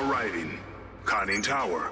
arriving. Conning tower.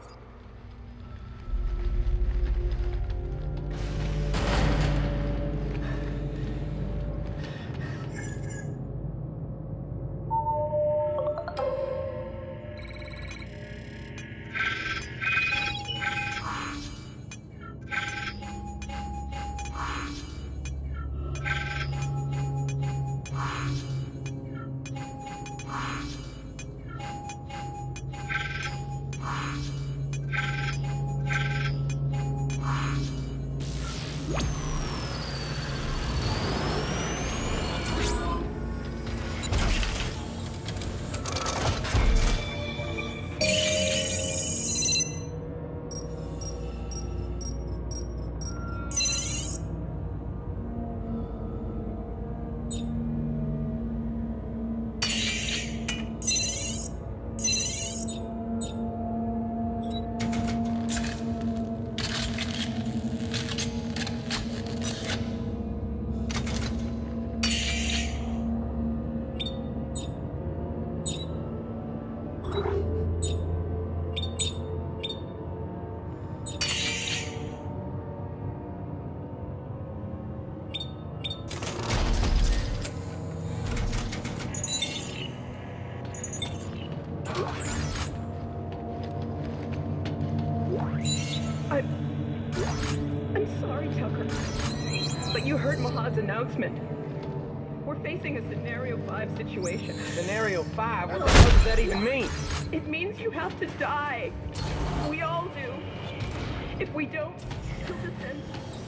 I'm sorry, Tucker, but you heard Mahad's announcement. We're facing a Scenario 5 situation. Scenario 5? What the hell does that even mean? It means you have to die. We all do. If we don't, he'll descend.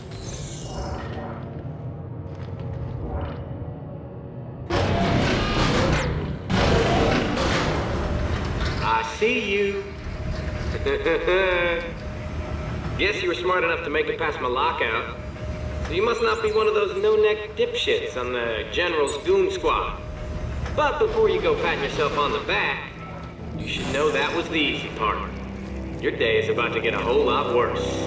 I see you. Guess you were smart enough to make it past my lockout. So you must not be one of those no-neck dipshits on the General's goon squad. But before you go patting yourself on the back, you should know that was the easy part. Your day is about to get a whole lot worse.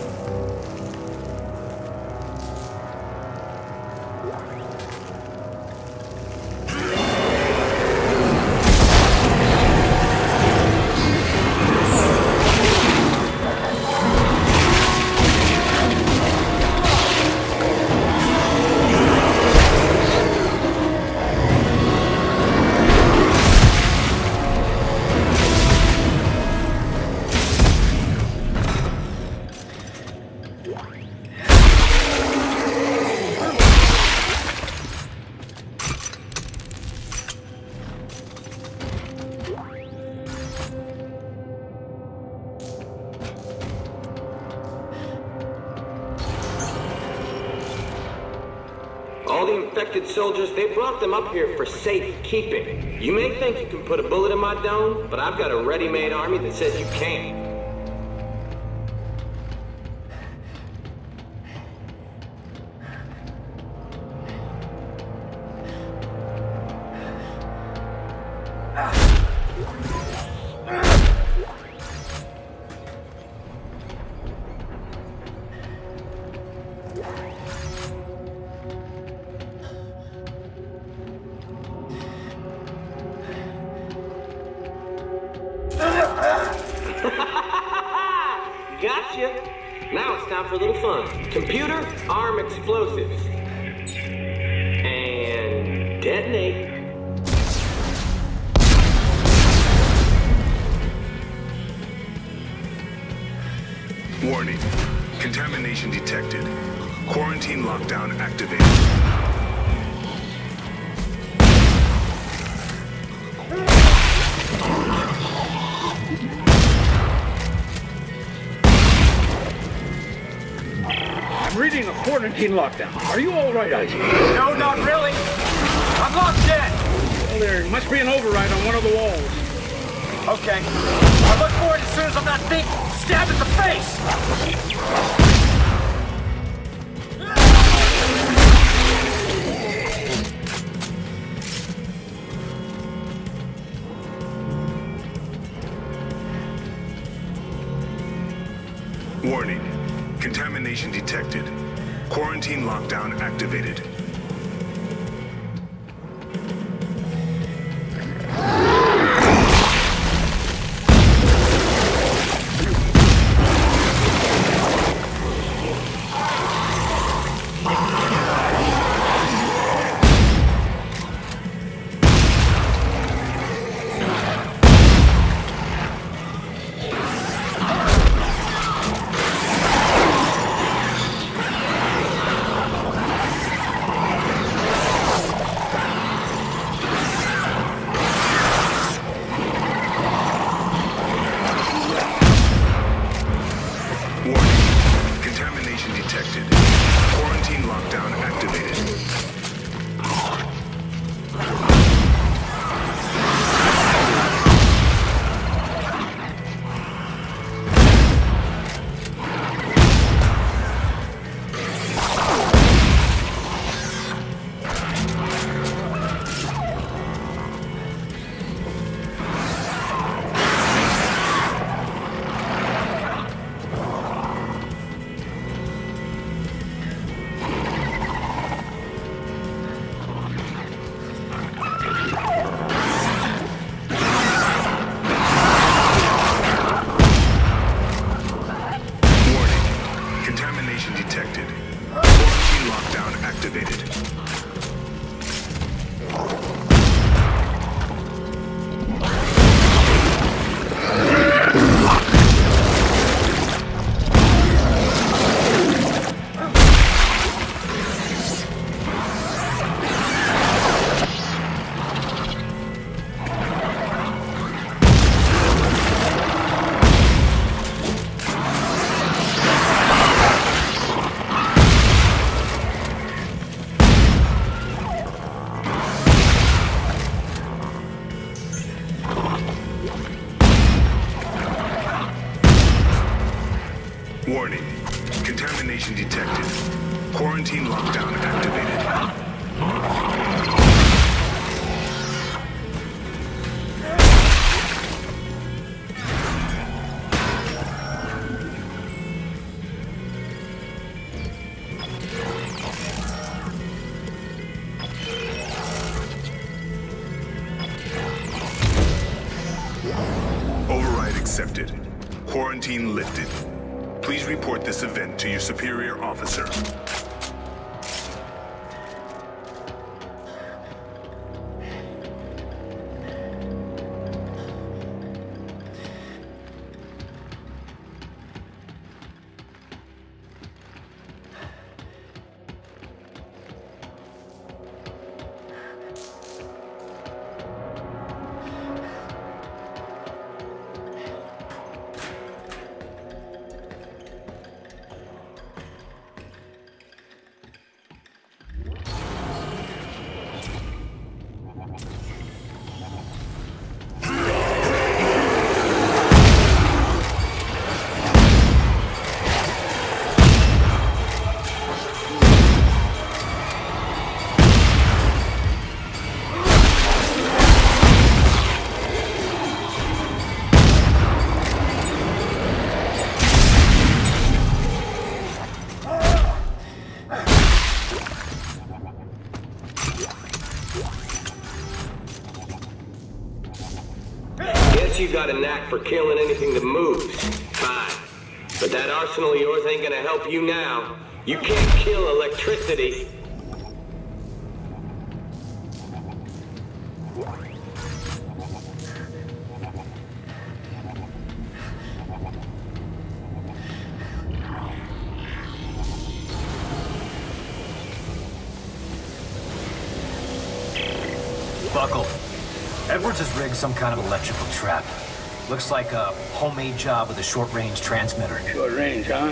Soldiers, they brought them up here for safekeeping. You may think you can put a bullet in my dome, but I've got a ready-made army that says you can't. Gotcha! Now it's time for a little fun. Computer, arm explosives. And detonate. Warning. Contamination detected. Quarantine lockdown activated. I'm reading a quarantine lockdown. Are you all right, Isaac? No, not really. I'm locked in. Well, there must be an override on one of the walls. Okay. I'll look for it as soon as I'm not being stabbed in the face. Warning. Contamination detected. Quarantine lockdown activated. Contamination detected. Quarantine lockdown activated. Override accepted. Quarantine lifted. Please report this event to your superior officer. You got a knack for killing anything that moves. Fine. But that arsenal of yours ain't gonna help you now. You can't kill electricity. Buckle. Edwards has rigged some kind of electrical trap. Looks like a homemade job with a short-range transmitter. Short range, huh?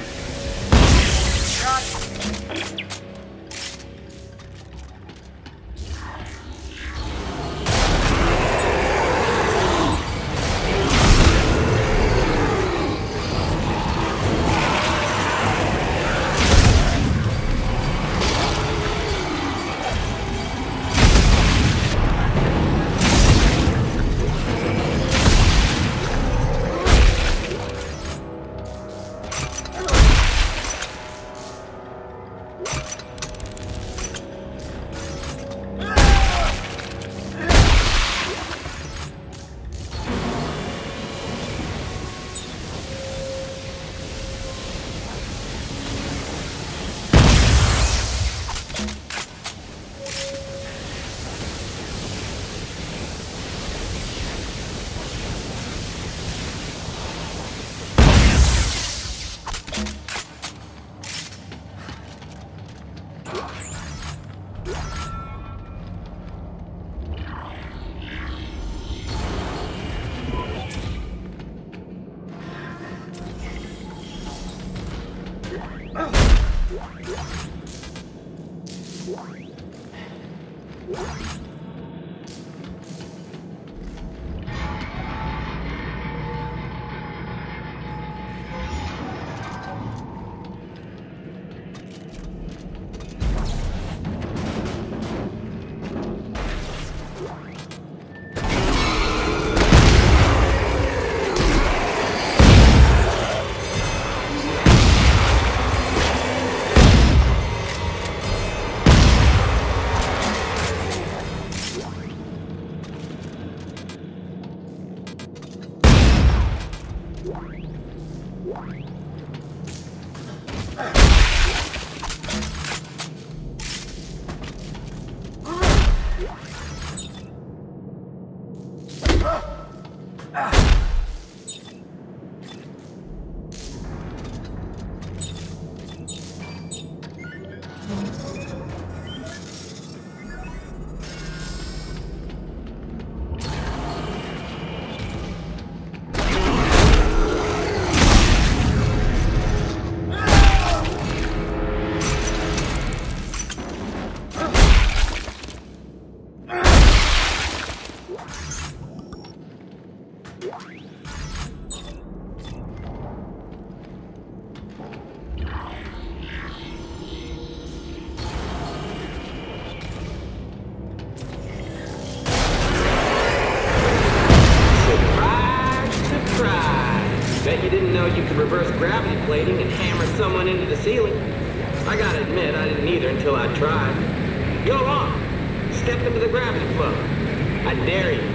bet you didn't know you could reverse gravity plating and hammer someone into the ceiling. I gotta admit, I didn't either until I tried. Go on. Step into the gravity flow. I dare you.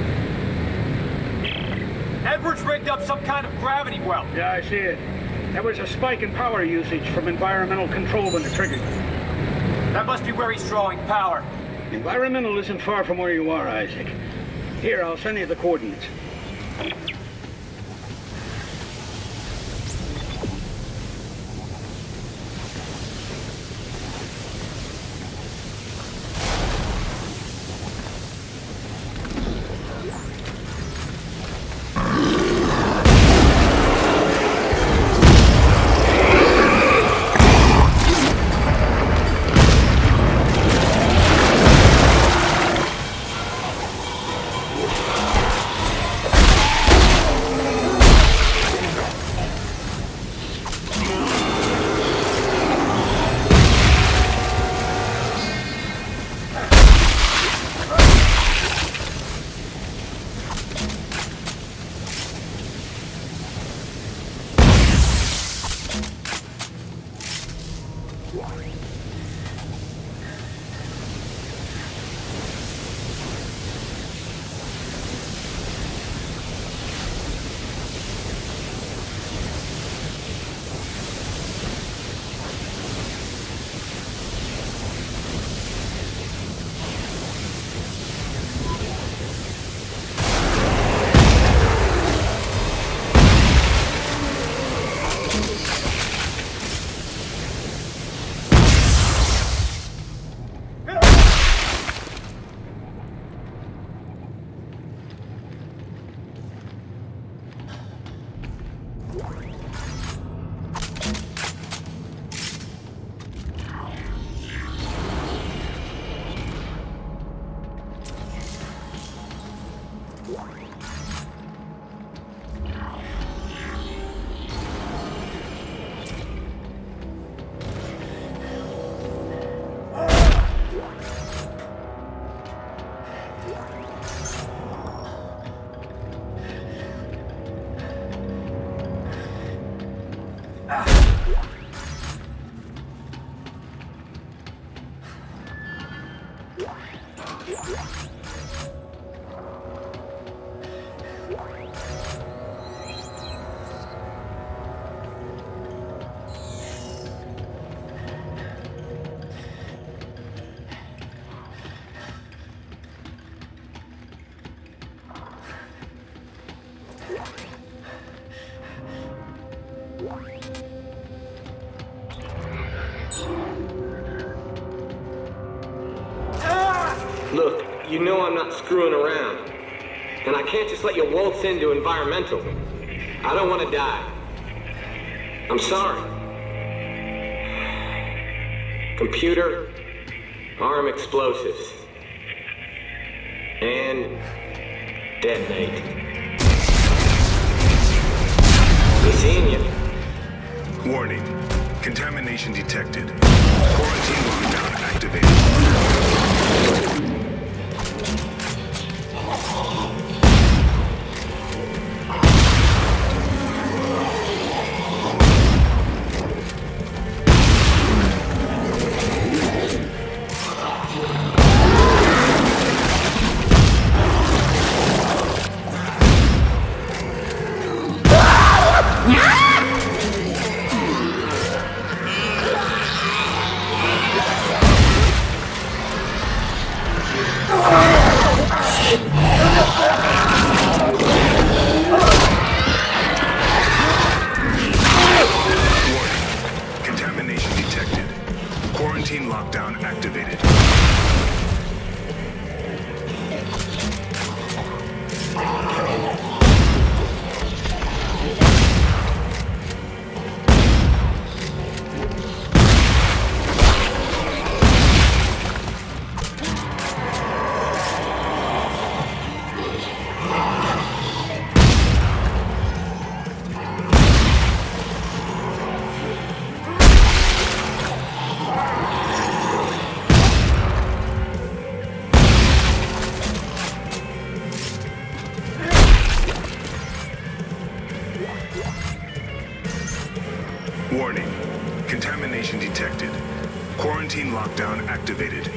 Edwards rigged up some kind of gravity well. Yeah, I see it. There was a spike in power usage from environmental control when it triggered. That must be where he's drawing power. Environmental isn't far from where you are, Isaac. Here, I'll send you the coordinates. Look, you know I'm not screwing around. And I can't just let you waltz into environmental. I don't want to die. I'm sorry. Computer, arm explosives. And detonate. Be seeing you. Warning. Contamination detected. Quarantine lockdown activated. Quarantine lockdown activated. detected. Quarantine lockdown activated.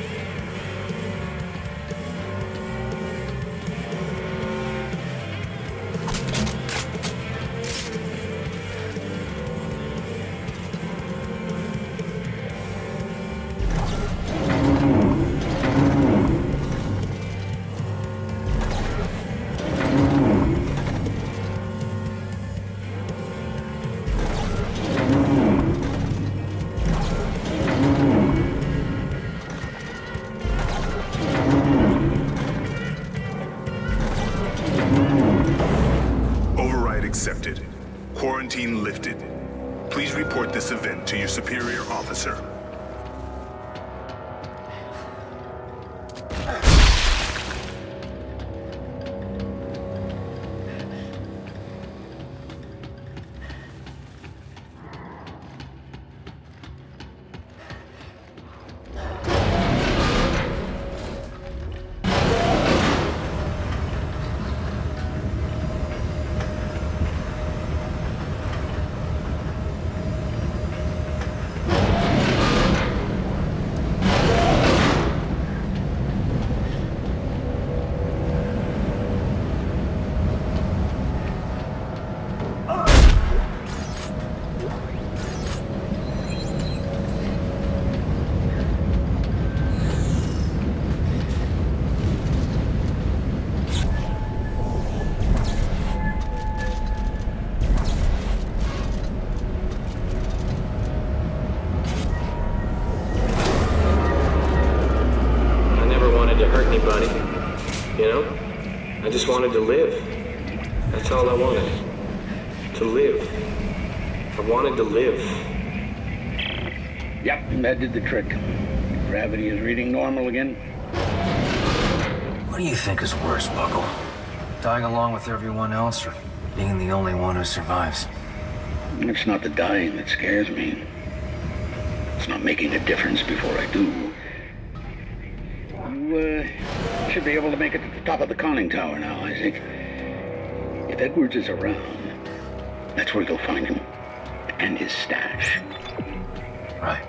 Accepted. Quarantine lifted. Please report this event to your superior officer. I just wanted to live. That's all I wanted. To live. I wanted to live. Yep, that did the trick. Gravity is reading normal again. What do you think is worse, Buckle? Dying along with everyone else, or being the only one who survives? It's not the dying that scares me. It's not making a difference before I do. You, should be able to make it to the top of the conning tower now, Isaac. If Edwards is around, that's where you'll find him. And his stash. Right.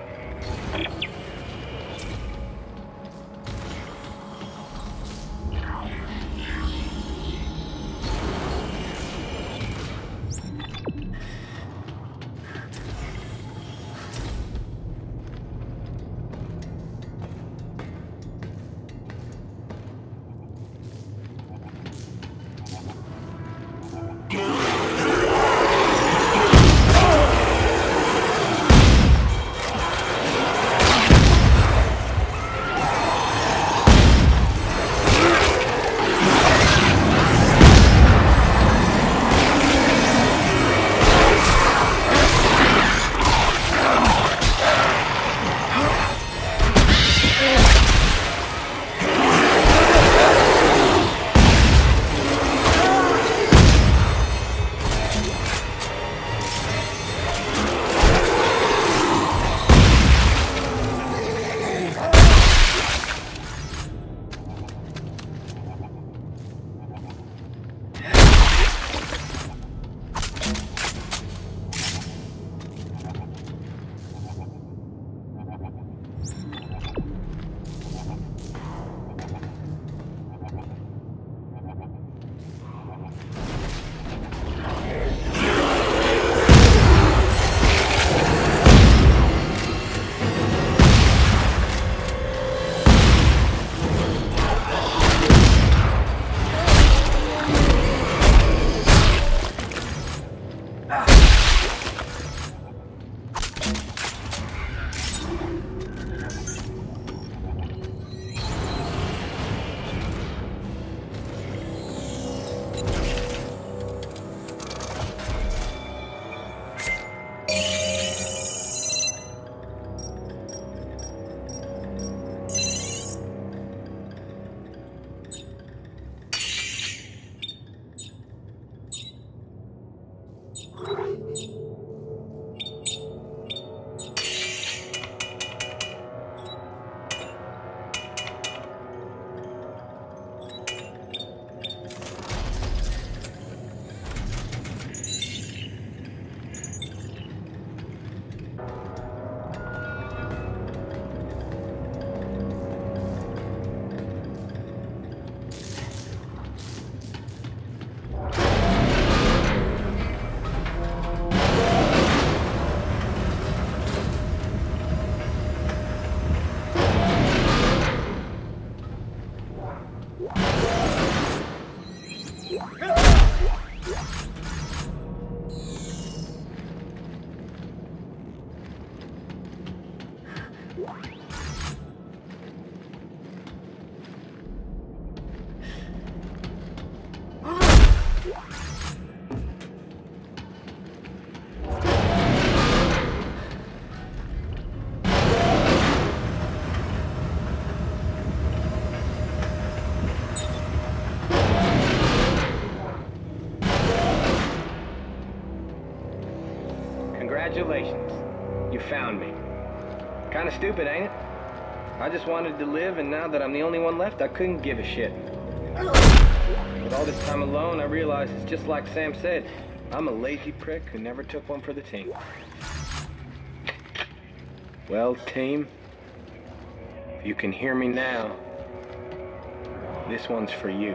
Congratulations. You found me. Kinda stupid, ain't it? I just wanted to live, and now that I'm the only one left, I couldn't give a shit. With all this time alone, I realized it's just like Sam said. I'm a lazy prick who never took one for the team. Well, team, if you can hear me now, this one's for you.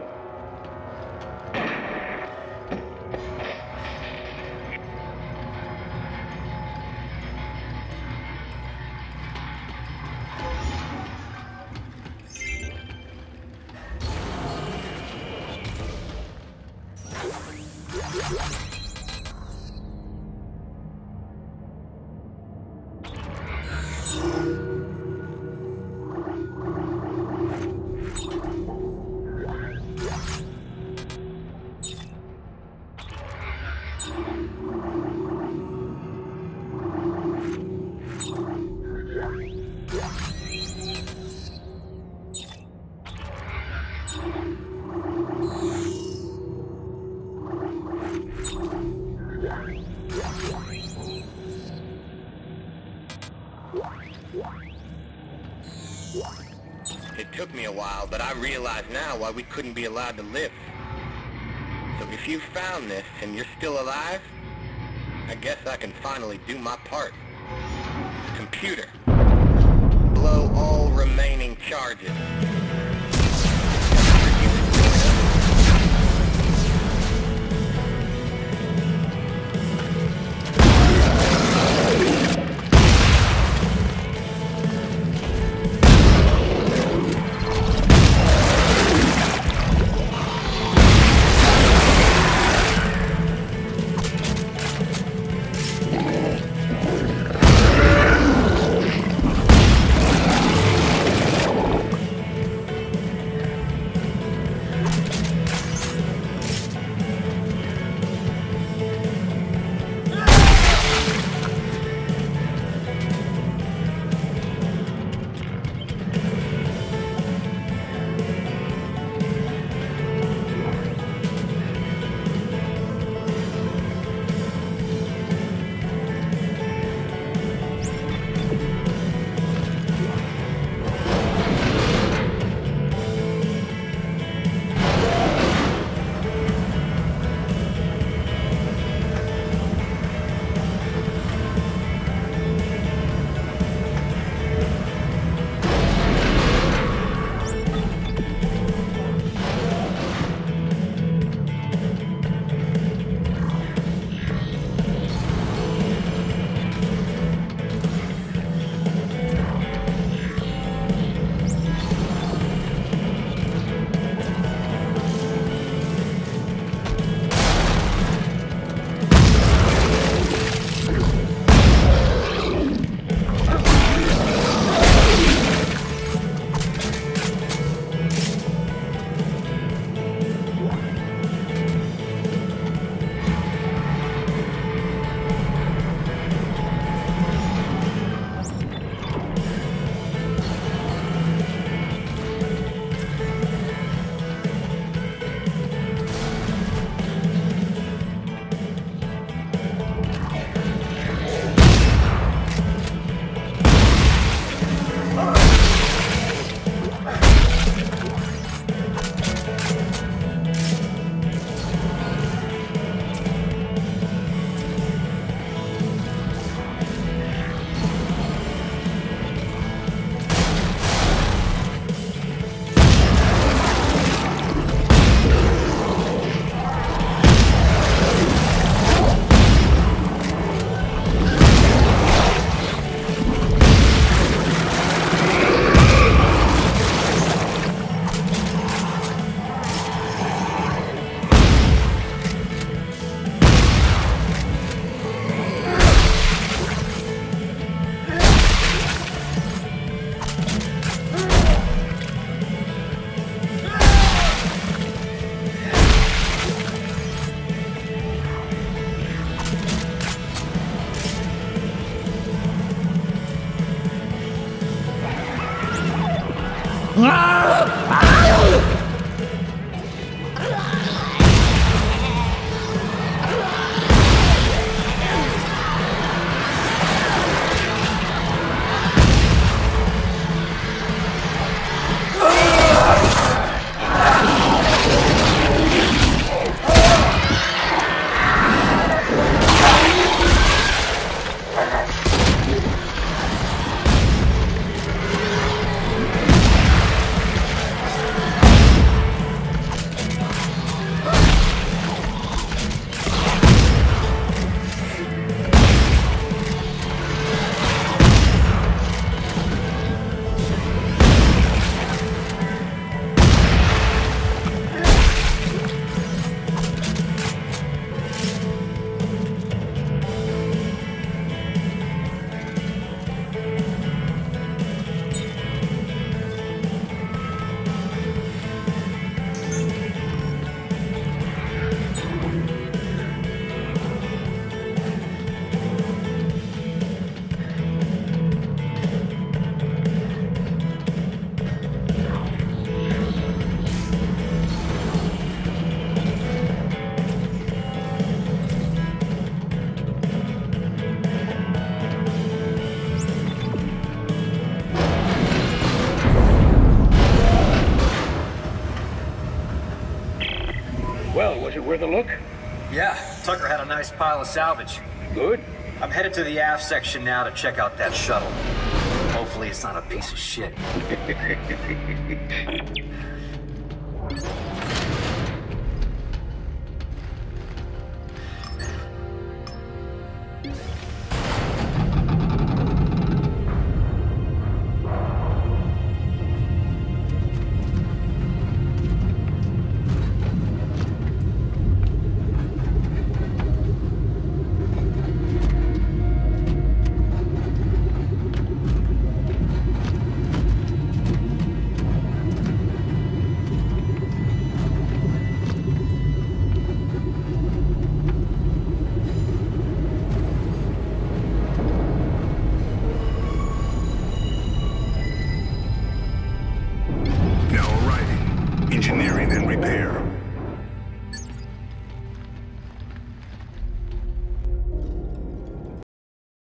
It took me a while, but I realize now why we couldn't be allowed to live. So if you found this and you're still alive, I guess I can finally do my part. Computer, blow all remaining charges. Well, was it worth a look? Yeah, Tucker had a nice pile of salvage. Good. I'm headed to the aft section now to check out that shuttle. Hopefully it's not a piece of shit.